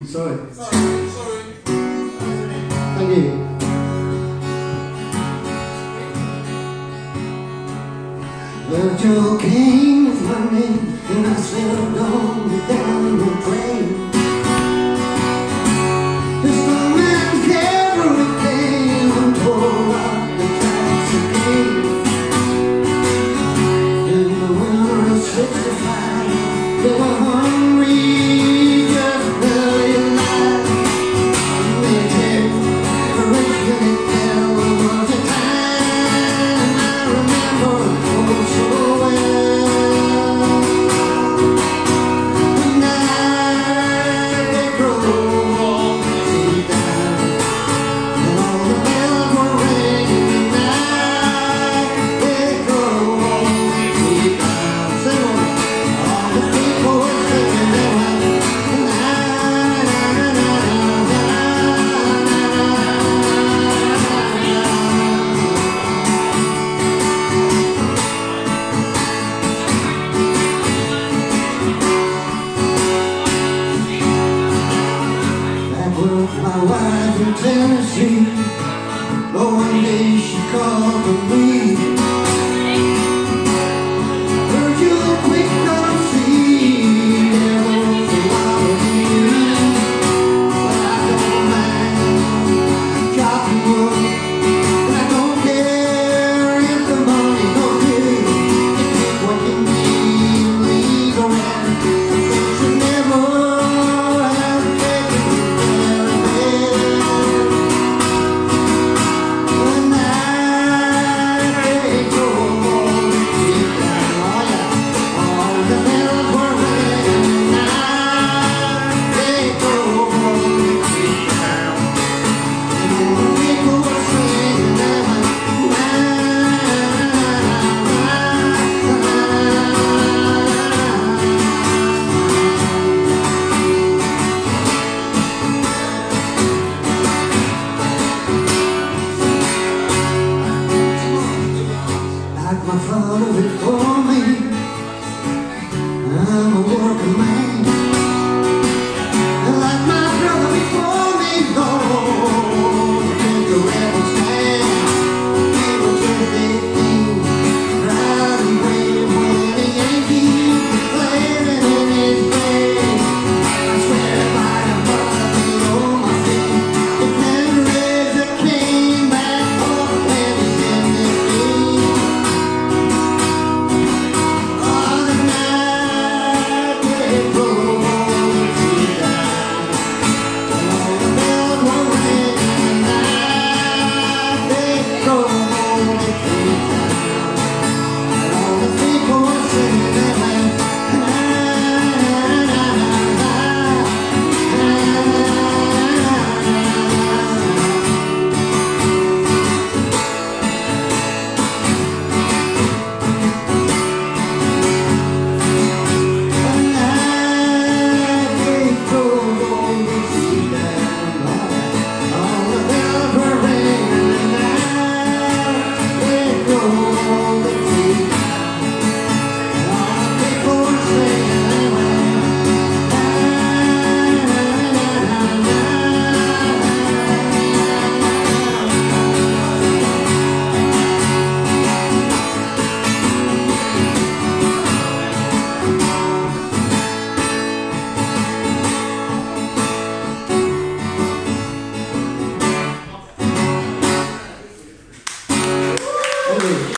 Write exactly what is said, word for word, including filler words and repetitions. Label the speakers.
Speaker 1: Sorry.
Speaker 2: Sorry, sorry.
Speaker 1: Thank you. The Joe came with money, and I sailed on me down the train. This man's everything, I'm tore up the tracks again. In the winter of sixty-five, they were hungry, just barely alive. And they kept correcting it, there was a time I remember oh so well. The night they drove all me down, and all the bells were ringing. The night they drove all me down. Sing on. All the people were singing their way. The night, night, night, that was my wife in Tennessee. But one day she called